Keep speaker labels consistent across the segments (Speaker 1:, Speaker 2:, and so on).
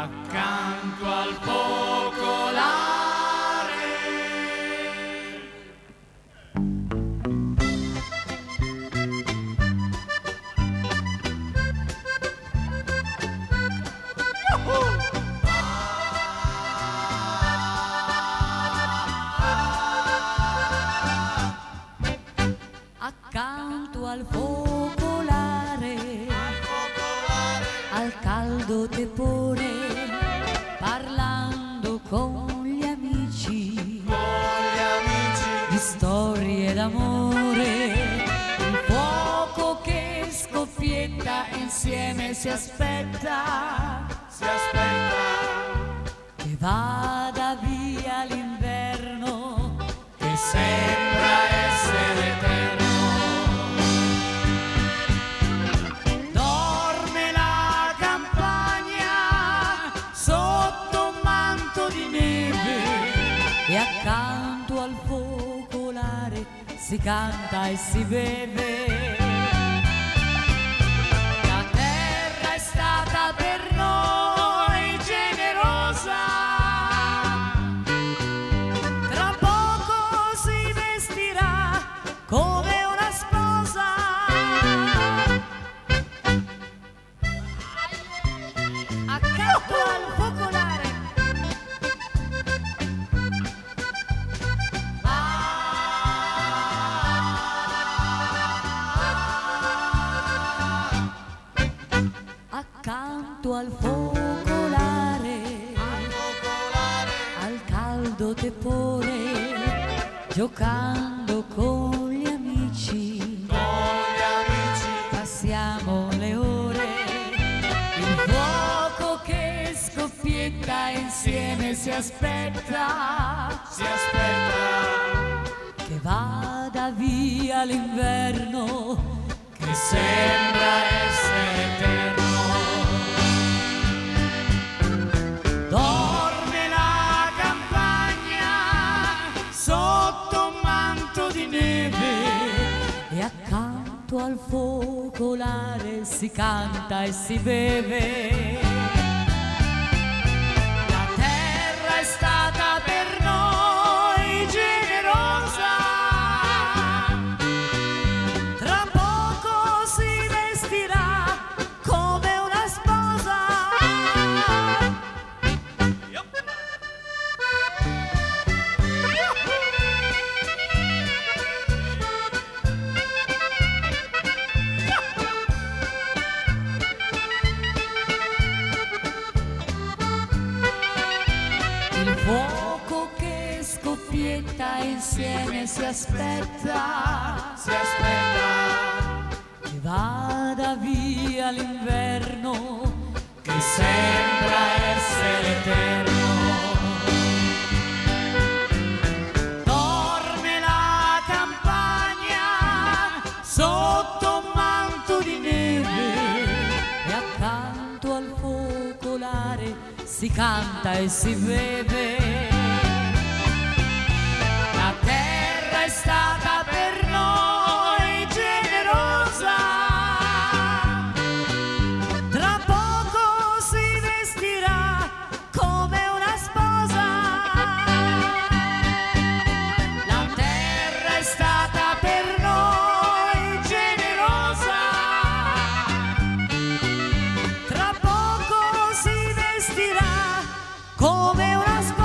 Speaker 1: accanto al focolare.
Speaker 2: Accanto al focolare, al caldo tepore, parlando con gli amici, di storie d'amore, il fuoco che scoppietta insieme si aspetta che vada via l'inverno che sembra essere eterno. Dorme la campagna sotto un manto di neve e accanto al focolare si canta e si beve. La terra è stata per noi generosa, tra poco si vestirà come una sposa. Accanto al focolare. Accanto al focolare, al caldo tepore, giocando con gli amici, passiamo le ore. Il fuoco che scoppietta insieme si aspetta che vada via l'inverno che sembra essere eterno. Dorme la campagna sotto un manto di neve e accanto al focolare si canta e si beve. La terra è stata per noi generosa, tra poco si vestirà come una sposa. Il fuoco che scoppietta insieme si aspetta che vada via l'inverno che sembra essere eterno. Dorme la campagna sotto un manto di neve e accanto al focolare si canta e si beve. La terra è stata per noi generosa, tra poco si vestirà come una sposa. La terra è stata per noi generosa, tra poco si vestirà come una sposa.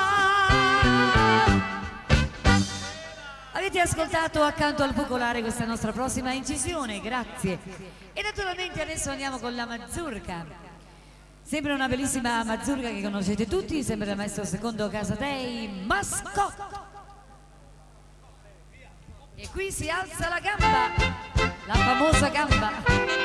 Speaker 2: Avete ascoltato Accanto al focolare, questa nostra prossima incisione, grazie. E naturalmente adesso andiamo con la mazurka. Sempre una bellissima mazurka che conoscete tutti, sempre del maestro Secondo Casatei, Mascotto. E qui si alza la gamba, la famosa gamba.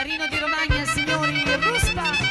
Speaker 2: Chiarino di Romagna, signori, Ruspa.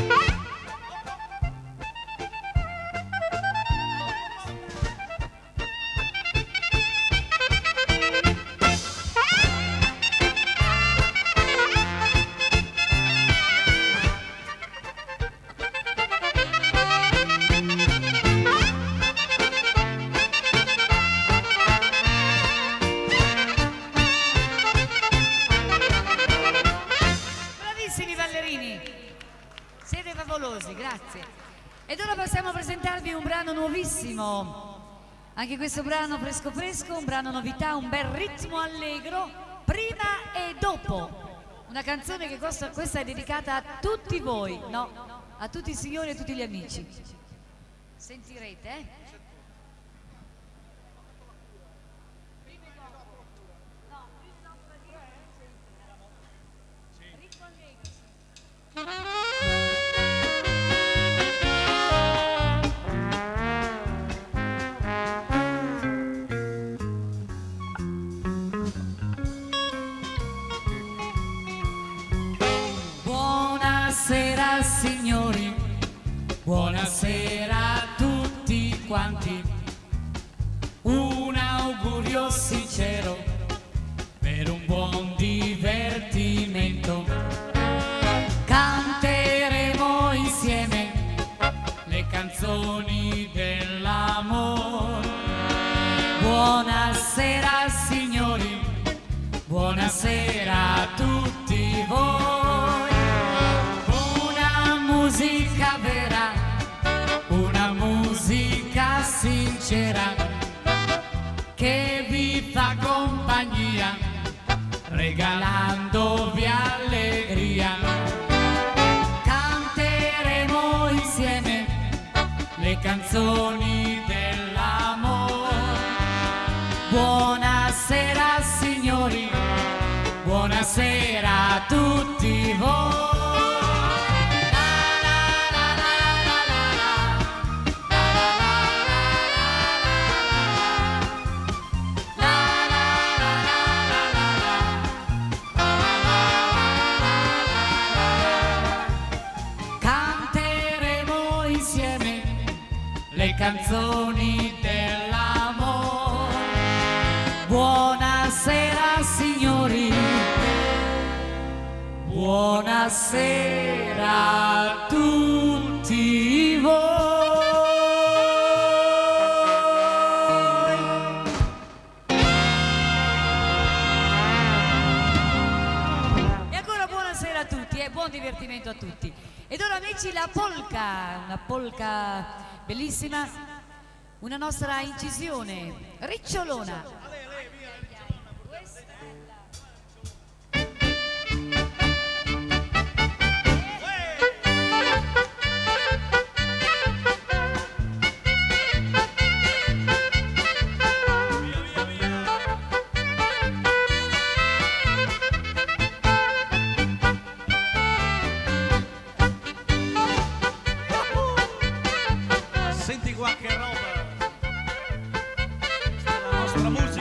Speaker 2: Siete favolosi, grazie. Ed ora possiamo presentarvi un brano nuovissimo. Anche questo brano fresco fresco, un brano novità, un bel ritmo allegro, prima e dopo. Una canzone che questa è dedicata a tutti voi, no? A tutti i signori e a tutti gli amici. Sentirete, eh?
Speaker 1: Buonasera signori, buonasera a tutti quanti, un augurio sincero per un buon divertimento. Canteremo insieme le canzoni dell'amore. Buonasera signori, buonasera a tutti voi. Musica vera, una musica sincera che vi fa compagnia, regalandovi allegria. Canteremo insieme le canzoni dell'amore. Buonasera signori, buonasera a tutti voi. Le canzoni dell'amore. Buonasera signori, buonasera a tutti voi.
Speaker 2: E ancora buonasera a tutti e buon divertimento a tutti. Ed ora amici la polka, una polka bellissima, una nostra incisione, Ricciolona.
Speaker 3: Senti qualche roba, questa è la nostra musica.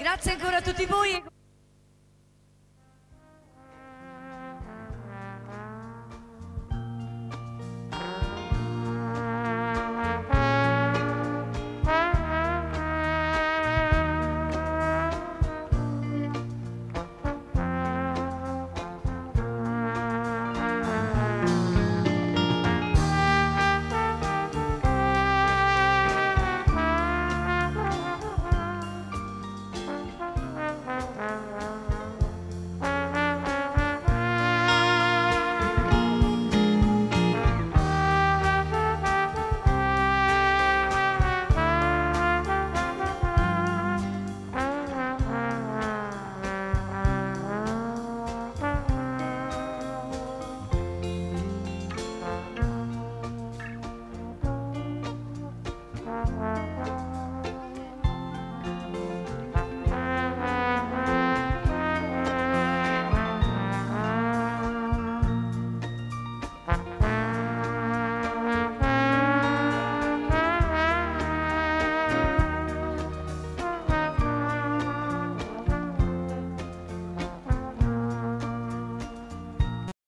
Speaker 2: Grazie ancora a tutti voi.